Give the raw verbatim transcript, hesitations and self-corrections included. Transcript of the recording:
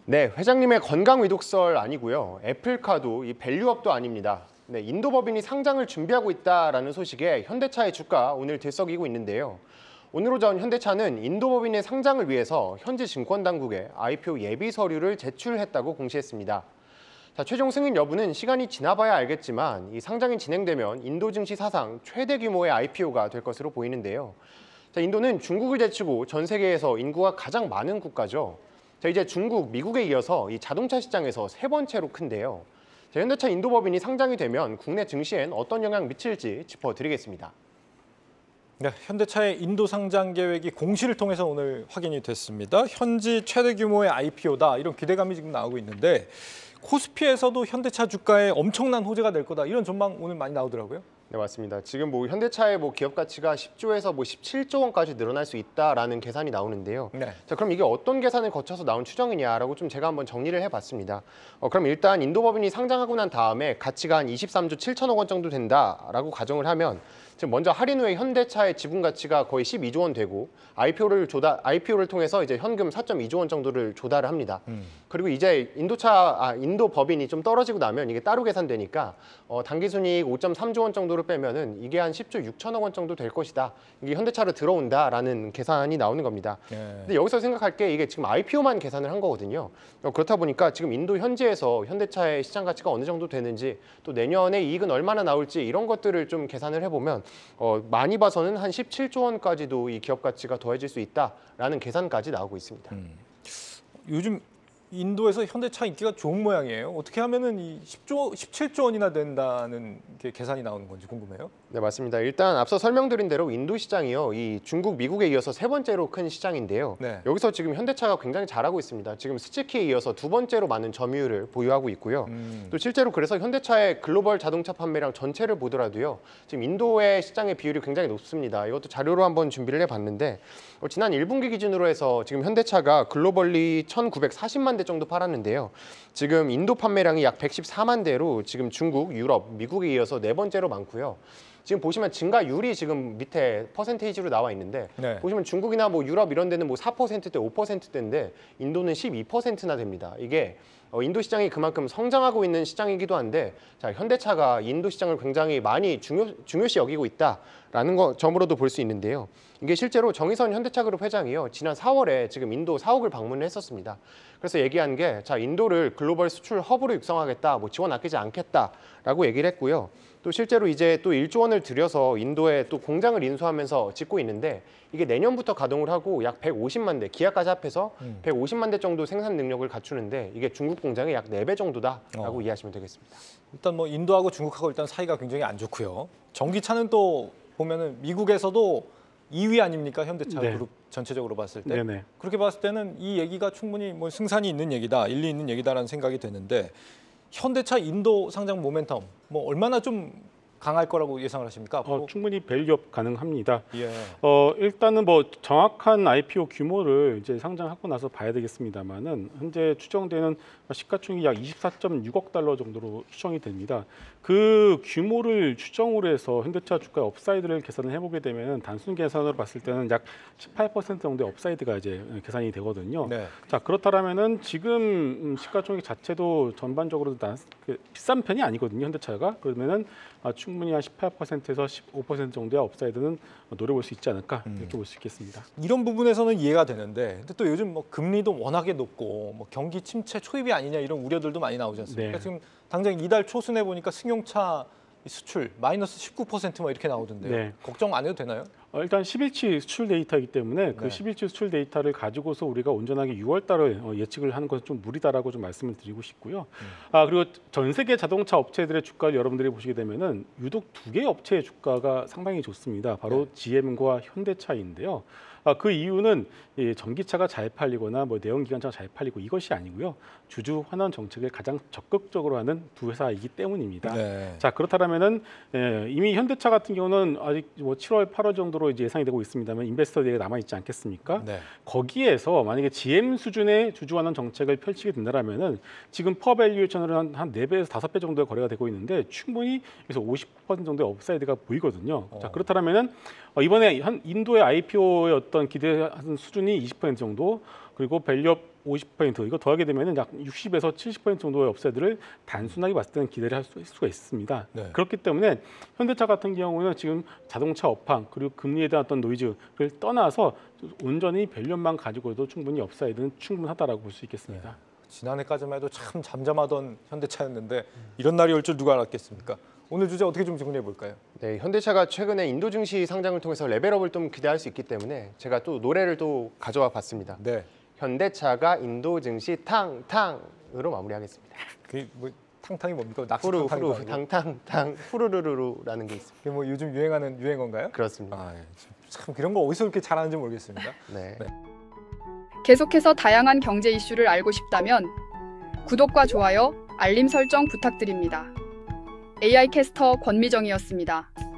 네, 회장님의 건강 위독설 아니고요. 애플카도 이 밸류업도 아닙니다. 네, 인도 법인이 상장을 준비하고 있다라는 소식에 현대차의 주가 오늘 들썩이고 있는데요. 오늘 오전 현대차는 인도 법인의 상장을 위해서 현지 증권 당국에 아이피오 예비 서류를 제출했다고 공시했습니다. 자, 최종 승인 여부는 시간이 지나봐야 알겠지만 이 상장이 진행되면 인도 증시 사상 최대 규모의 아이피오가 될 것으로 보이는데요. 자, 인도는 중국을 제치고 전 세계에서 인구가 가장 많은 국가죠. 자, 이제 중국, 미국에 이어서 이 자동차 시장에서 세 번째로 큰데요. 자, 현대차 인도 법인이 상장이 되면 국내 증시엔 어떤 영향 미칠지 짚어드리겠습니다. 네, 현대차의 인도 상장 계획이 공시를 통해서 오늘 확인이 됐습니다. 현지 최대 규모의 아이피오다 이런 기대감이 지금 나오고 있는데 코스피에서도 현대차 주가에 엄청난 호재가 될 거다 이런 전망 오늘 많이 나오더라고요. 네, 맞습니다. 지금 뭐 현대차의 뭐 기업 가치가 십조에서 뭐 십칠조 원까지 늘어날 수 있다라는 계산이 나오는데요. 네. 자, 그럼 이게 어떤 계산을 거쳐서 나온 추정이냐라고 좀 제가 한번 정리를 해봤습니다. 어, 그럼 일단 인도 법인이 상장하고 난 다음에 가치가 한 이십삼조 칠천억 원 정도 된다라고 가정을 하면 지금 먼저 할인 후에 현대차의 지분 가치가 거의 십이조 원 되고 아이피오를 조달 아이피오를 통해서 이제 현금 사점이조 원 정도를 조달을 합니다. 음. 그리고 이제 인도차 아, 인도 법인이 좀 떨어지고 나면 이게 따로 계산되니까 어, 당기순이익 오점삼조 원 정도를 빼면은 이게 한 십조 육천억 원 정도 될 것이다. 이게 현대차로 들어온다라는 계산이 나오는 겁니다. 네. 근데 여기서 생각할 게 이게 지금 아이피오만 계산을 한 거거든요. 어, 그렇다 보니까 지금 인도 현지에서 현대차의 시장 가치가 어느 정도 되는지 또 내년에 이익은 얼마나 나올지 이런 것들을 좀 계산을 해보면 어, 많이 봐서는 한 십칠조 원까지도 이 기업 가치가 더해질 수 있다라는 계산까지 나오고 있습니다. 음. 요즘 인도에서 현대차 인기가 좋은 모양이에요. 어떻게 하면은 이 십조, 십칠조 원이나 된다는 게 계산이 나오는 건지 궁금해요. 네, 맞습니다. 일단 앞서 설명드린 대로 인도 시장이요, 이 중국, 미국에 이어서 세 번째로 큰 시장인데요. 네. 여기서 지금 현대차가 굉장히 잘하고 있습니다. 지금 스즈키에 이어서 두 번째로 많은 점유율을 보유하고 있고요. 음. 또 실제로 그래서 현대차의 글로벌 자동차 판매량 전체를 보더라도요, 지금 인도의 시장의 비율이 굉장히 높습니다. 이것도 자료로 한번 준비를 해봤는데 어, 지난 일 분기 기준으로 해서 지금 현대차가 글로벌리 천구백사십만 대 정도 팔았는데요. 지금 인도 판매량이 약 백십사만 대로 지금 중국, 유럽, 미국에 이어서 네 번째로 많고요. 지금 보시면 증가율이 지금 밑에 퍼센테이지로 나와 있는데 네. 보시면 중국이나 뭐 유럽 이런 데는 뭐 사 퍼센트대, 오 퍼센트대인데 인도는 십이 퍼센트나 됩니다. 이게 어, 인도 시장이 그만큼 성장하고 있는 시장이기도 한데 자, 현대차가 인도 시장을 굉장히 많이 중요, 중요시 여기고 있다라는 거 점으로도 볼 수 있는데요. 이게 실제로 정의선 현대차그룹 회장이요. 지난 사월에 지금 인도 사옥을 방문을 했었습니다. 그래서 얘기한 게 자, 인도를 글로벌 수출 허브로 육성하겠다, 뭐 지원 아끼지 않겠다라고 얘기를 했고요. 또 실제로 이제 또 일조 원을 들여서 인도에 또 공장을 인수하면서 짓고 있는데 이게 내년부터 가동을 하고 약 백오십만 대, 기아까지 합해서 음. 백오십만 대 정도 생산 능력을 갖추는데 이게 중국 공장의 약 네 배 정도다라고 어. 이해하시면 되겠습니다. 일단 뭐 인도하고 중국하고 일단 사이가 굉장히 안 좋고요. 전기차는 또 보면은 미국에서도 이 위 아닙니까? 현대차 네. 그룹 전체적으로 봤을 때. 네네. 그렇게 봤을 때는 이 얘기가 충분히 뭐 승산이 있는 얘기다, 일리 있는 얘기다라는 생각이 드는데 현대차 인도 상장 모멘텀 뭐 얼마나 좀 강할 거라고 예상을 하십니까? 어, 충분히 밸류업 가능합니다. 예. 어, 일단은 뭐 정확한 아이피오 규모를 이제 상장하고 나서 봐야 되겠습니다만은 현재 추정되는 시가총액이 약 이십사점육억 달러 정도로 추정이 됩니다. 그 규모를 추정으로 해서 현대차 주가 업사이드를 계산을 해보게 되면 단순 계산으로 봤을 때는 약 십팔 퍼센트 정도의 업사이드가 이제 계산이 되거든요. 네. 자, 그렇다면은 지금 시가총액 자체도 전반적으로 난, 비싼 편이 아니거든요. 현대차가. 그러면은 아, 충분히 한 십팔 퍼센트에서 십오 퍼센트 정도의 업사이드는 노려볼 수 있지 않을까 이렇게 음. 볼 수 있겠습니다. 이런 부분에서는 이해가 되는데 근데 또 요즘 뭐 금리도 워낙에 높고 뭐 경기 침체 초입이 아니냐 이런 우려들도 많이 나오지 않습니까? 네. 지금 당장 이달 초순에 보니까 승용차 수출 마이너스 십구 퍼센트 뭐 이렇게 나오던데요. 네. 걱정 안 해도 되나요? 어, 일단 십일치 수출 데이터이기 때문에 그 네. 십일치 수출 데이터를 가지고서 우리가 온전하게 유월 달을 어, 예측을 하는 것은 좀 무리다라고 좀 말씀을 드리고 싶고요. 음. 아 그리고 전 세계 자동차 업체들의 주가를 여러분들이 보시게 되면은 유독 두 개의 업체의 주가가 상당히 좋습니다. 바로 네. 지엠과 현대차인데요. 아, 그 이유는 이 전기차가 잘 팔리거나 뭐 내연기관차가 잘 팔리고 이것이 아니고요. 주주 환원 정책을 가장 적극적으로 하는 두 회사이기 때문입니다. 네. 자 그렇다면은 예, 이미 현대차 같은 경우는 아직 뭐 칠월, 팔월 정도로 이제 예상이 되고 있습니다만 인베스터 데이가 남아 있지 않겠습니까? 네. 거기에서 만약에 지엠 수준의 주주 환원 정책을 펼치게 된다면은 지금 퍼밸류에이션으로 한, 한 네 배에서 다섯 배 정도의 거래가 되고 있는데 충분히 그래서 오십 퍼센트 정도의 업사이드가 보이거든요. 어. 자 그렇다면은 어, 이번에 한 인도의 아이피오의 어떤 기대하는 수준이 이십 퍼센트 정도 그리고 밸류업 오십 퍼센트 이거 더하게 되면은 약 육십에서 칠십 퍼센트 정도의 업세들을 단순하게 봤을 때는 기대를 할 수가 있습니다. 네. 그렇기 때문에 현대차 같은 경우는 지금 자동차 업황 그리고 금리에 대한 어떤 노이즈를 떠나서 온전히 밸류만 가지고도 충분히 업사이드는 충분하다라고 볼 수 있겠습니다. 네. 지난해까지만 해도 참 잠잠하던 현대차였는데 이런 날이 올 줄 누가 알았겠습니까? 오늘 주제 어떻게 좀 정리해 볼까요? 네, 현대차가 최근에 인도 증시 상장을 통해서 레벨업을 좀 기대할 수 있기 때문에 제가 또 노래를 또 가져와 봤습니다. 네. 현대차가 인도 증시 탕탕으로 마무리하겠습니다. 그 뭐 탕탕이 뭡니까? 낙수 후루 탕탕이 후루 아니고? 탕탕탕 후루루루라는 게 있습니다. 그게 뭐 요즘 유행하는 유행어인가요? 그렇습니다. 아, 예. 참 이런 거 어디서 이렇게 잘하는지 모르겠습니다. 네. 네. 계속해서 다양한 경제 이슈를 알고 싶다면 구독과 좋아요, 알림 설정 부탁드립니다. 에이아이 캐스터 권미정이었습니다.